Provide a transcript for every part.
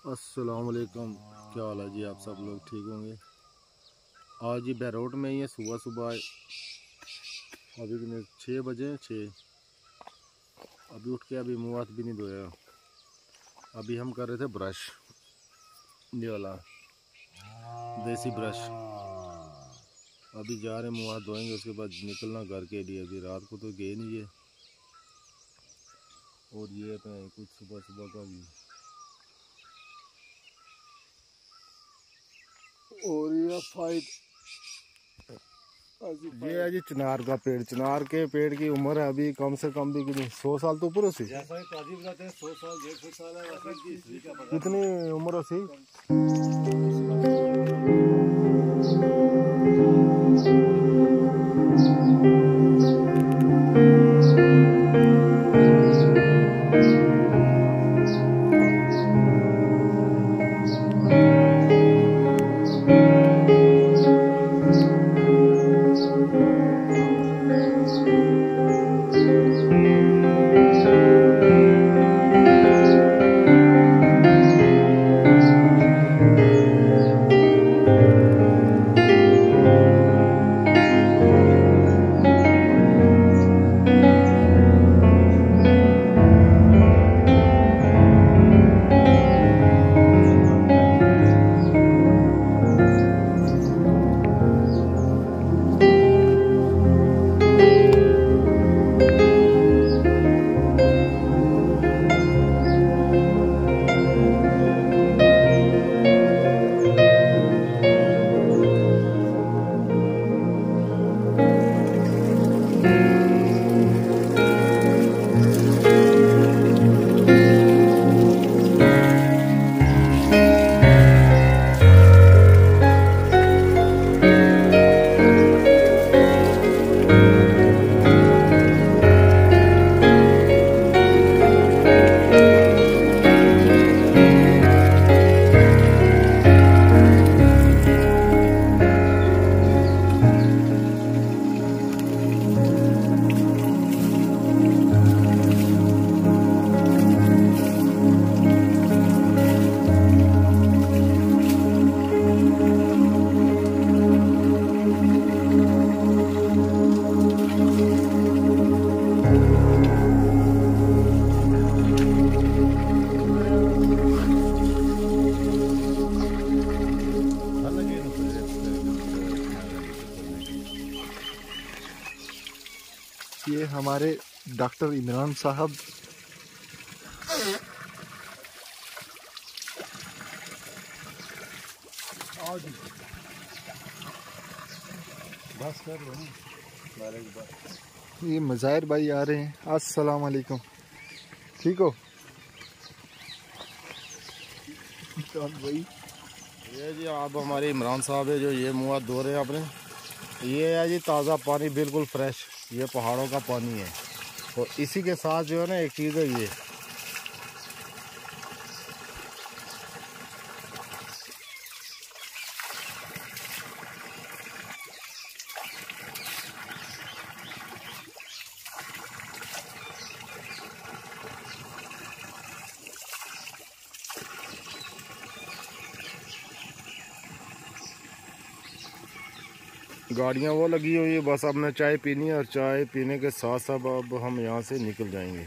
अस्सलाम वालेकुम, क्या हाल है जी? आप सब लोग ठीक होंगे। आज जी बैरोट में ही है। सुबह अभी 6 बजे 6 अभी उठ के अभी मुँह हाथ भी नहीं धोया। अभी हम कर रहे थे ब्रश, ये वाला देसी ब्रश। अभी जा रहे मुँह हाथ धोएंगे, उसके बाद निकलना घर के लिए। अभी रात को तो गए नहीं ये। और ये अपने कुछ सुबह का भी। और ये है जी चिनार का पेड़। चिनार के पेड़ की उम्र है अभी कम से कम भी कितनी 100 साल तो ऊपर होती। 100 साल 150 साल है। कितनी उम्र होती? ये हमारे डॉक्टर इमरान साहब बस कर लो ना। ये मज़ाहिर भाई आ रहे हैं। अस्सलाम वालेकुम, ठीक हो? भाई ये जी आप हमारे इमरान साहब है जो ये मुँह हाथ धो रहे हैं अपने। ये है जी ताज़ा पानी, बिल्कुल फ्रेश। ये पहाड़ों का पानी है। और इसी के साथ जो है ना एक चीज़ है ये गाड़ियाँ वो लगी हुई है। बस अब मैं चाय पीनी है और चाय पीने के साथ साथ अब हम यहाँ से निकल जाएंगे।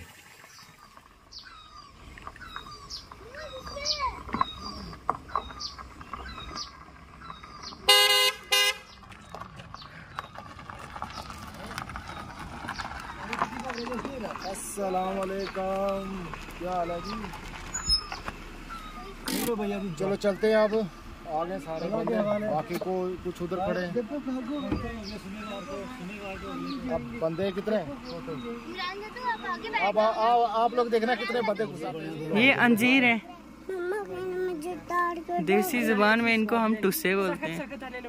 अस्सलाम वालेकुम, क्या हाल है जी? भैया चलो चलते हैं अब आगे। सारे बाकी को कुछ उधर खड़े हैं। अब बंदे कितने? अब आप लोग देखना कितने बंदे घुसा। ये अंजीर है, देसी जुबान में इनको हम टुस्से बोलते हैं।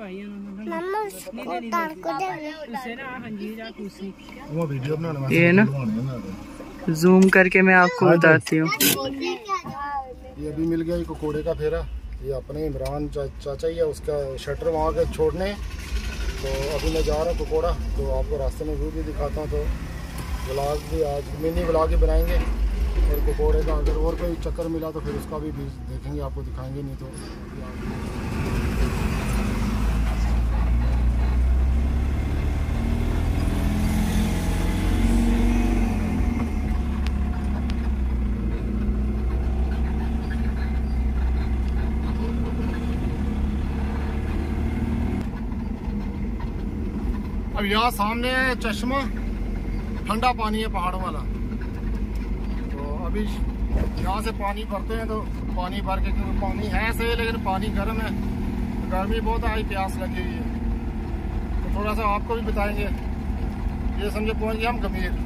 ये ना जूम करके मैं आपको बताती हूँ। ये अभी मिल गया कोकोड़े का फेरा। ये अपने इमरान चाचा ही है, उसका शटर वहाँ के छोड़ने। तो अभी मैं जा रहा हूँ कोकोड़ा, तो आपको रास्ते में व्यू भी दिखाता हूँ। तो व्लॉग भी आज मिनी व्लॉग ही बनाएंगे। और ककोड़े का अगर और कोई चक्कर मिला तो फिर उसका भी देखेंगे, आपको दिखाएंगे, नहीं तो अब यहाँ सामने है चश्मा, ठंडा पानी है पहाड़ों वाला। तो अभी यहाँ से पानी भरते हैं, तो पानी भर के, क्योंकि पानी है सही लेकिन पानी गर्म है, गर्मी बहुत आई, प्यास लगी हुई है, तो थोड़ा सा आपको भी बताएंगे। ये समझे पहुँच गए हम गंभीर।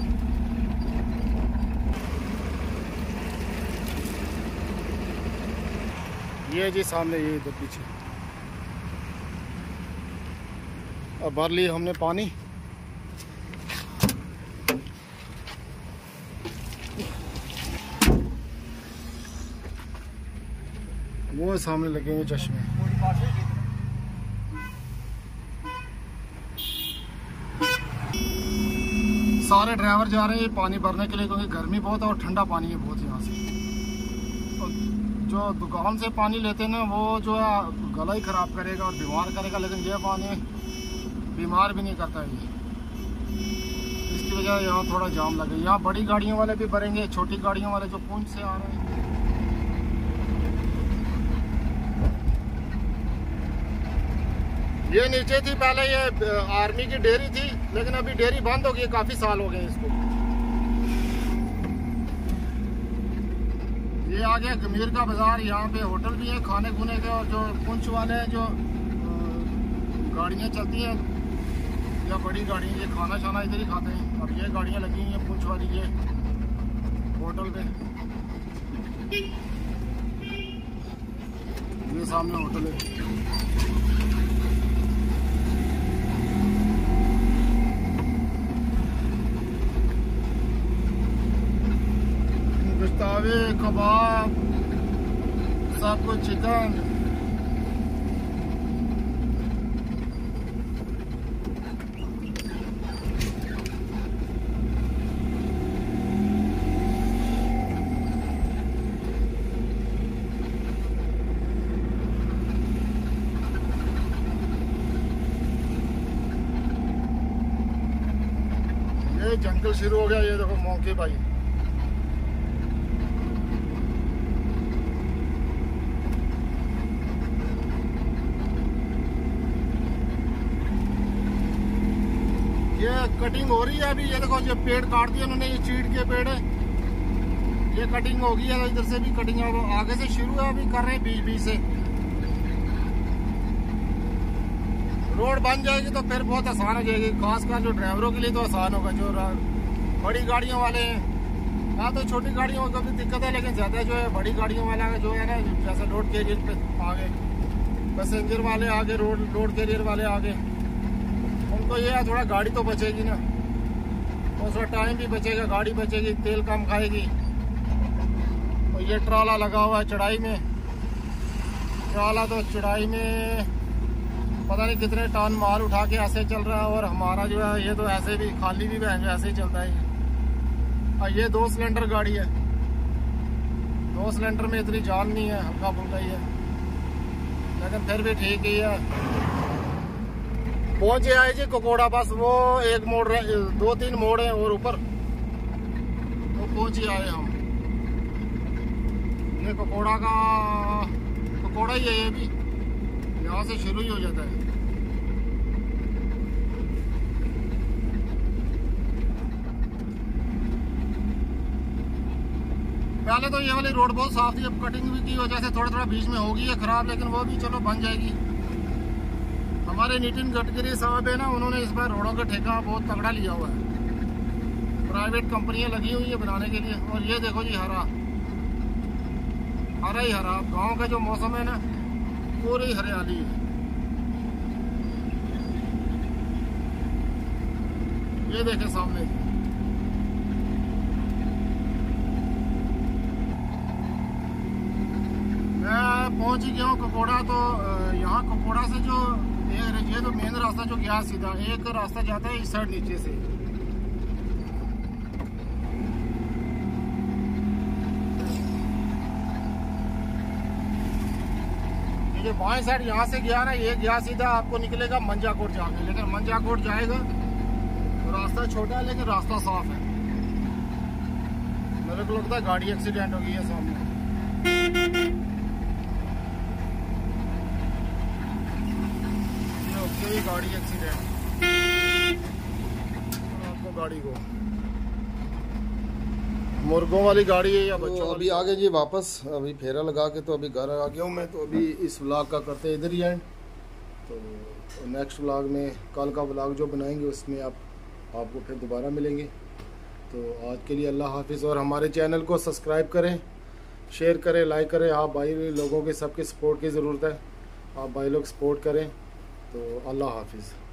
ये जी सामने, ये इधर पीछे। अब भर लिए हमने पानी। वो सामने लगे हुए चश्मे। सारे ड्राइवर जा रहे हैं पानी भरने के लिए, क्योंकि गर्मी बहुत है और ठंडा पानी है बहुत यहाँ से। तो जो दुकान से पानी लेते हैं ना, वो जो है गला ही खराब करेगा और बीमार करेगा, लेकिन ये पानी बीमार भी नहीं करता है। इसकी वजह यहाँ थोड़ा जाम लगे। यहाँ बड़ी गाड़ियों वाले भी भरेंगे, छोटी गाड़ियों वाले जो पुंछ से आ रहे हैं। ये नीचे थी पहले, ये आर्मी की डेयरी थी, लेकिन अभी डेयरी बंद हो गई, काफी साल हो गए इसको। ये आ गया गंभीर का बाजार। यहाँ पे होटल भी है खाने खुने के, और जो पुंछ वाले हैं, जो गाड़ियाँ चलती हैं या बड़ी गाड़ी, ये खाना शाना इधर ही खाते हैं। अब ये गाड़ियाँ लगी हुई हैं पुंछ वाली, ये होटल पे। ये सामने होटल है। गोश्तावे, कबाब, सब कुछ, चिकन। ये जंगल शुरू हो गया, ये देखो मोंकी भाई। ये कटिंग हो रही है अभी। ये देखो, ये पेड़ काट दिए उन्होंने, ये चीड़ के पेड़ है, ये कटिंग हो गई है। इधर से भी कटिंग आगे से शुरू है, अभी कर रहे हैं बीच बीच से। रोड बन जाएगी तो फिर बहुत आसान हो जाएगी, खासकर जो ड्राइवरों के लिए तो आसान होगा। जो बड़ी गाड़ियों वाले हैं, हाँ तो छोटी गाड़ियों को भी दिक्कत है, लेकिन ज़्यादा जो है बड़ी गाड़ियों वाला जो है ना, जैसे लोड कैरियर पे आगे, पैसेंजर वाले आगे, लोड कैरियर वाले आगे, उनको ये है थोड़ा गाड़ी तो बचेगी ना, और थोड़ा टाइम भी बचेगा, गाड़ी बचेगी, तेल कम खाएगी। और ये ट्राला लगा हुआ है चढ़ाई में। ट्राला तो चढ़ाई में पता नहीं कितने टन माल उठा के ऐसे चल रहा है, और हमारा जो है ये तो ऐसे भी खाली भी बहन ऐसे ही चलता है। और ये 2 सिलेंडर गाड़ी है, 2 सिलेंडर में इतनी जान नहीं है, हल्का फुल्का ही है, लेकिन फिर भी ठीक ही है। पहुंचे आए जी ककोड़ा, बस वो एक मोड़, 2-3 मोड़ है और ऊपर तो पहुंच ही आए हम। ये ककोड़ा ही है, ये भी यहाँ से शुरू ही हो जाता है। पहले तो ये वाली रोड बहुत साफ थी, अब कटिंग भी की वजह से थोड़ा बीच में होगी है खराब, लेकिन वो भी चलो बन जाएगी। हमारे नितिन गडकरी साहब है ना, उन्होंने इस बार रोडों का ठेका बहुत तगड़ा लिया हुआ है, प्राइवेट कंपनियां लगी हुई है बनाने के लिए। और ये देखो जी, हरा ही हरा। गांव का जो मौसम है ना, पूरी हरियाली है। ये देखें सामने, मैं पहुंच ही गया हूँ ककोड़ा। तो यहाँ ककोड़ा से जो ये तो मेन रास्ता जो गया सीधा, एक रास्ता जाता है इस साइड नीचे से, ये बाएं साइड यहाँ से गया ना, ये गया सीधा आपको निकलेगा मंजाकोट जाके, लेकिन मंजाकोट जाएगा तो रास्ता छोटा है लेकिन रास्ता साफ है। मेरे को लगता है गाड़ी एक्सीडेंट हो गई है सामने। ये हो गई गाड़ी एक्सीडेंट, आपको गाड़ी को मुर्गों वाली गाड़ी है या बच्चों। तो अभी आगे जी वापस अभी फेरा लगा के तो अभी घर आ गया हूँ मैं। तो अभी इस व्लॉग का करते इधर ही एंड। तो नेक्स्ट व्लॉग में कल का व्लॉग जो बनाएंगे उसमें आपको फिर दोबारा मिलेंगे। तो आज के लिए अल्लाह हाफिज़। और हमारे चैनल को सब्सक्राइब करें, शेयर करें, लाइक करें। आप भाई लोगों के सबके सपोर्ट की ज़रूरत है, आप भाई लोग सपोर्ट करें। तो अल्लाह हाफिज़।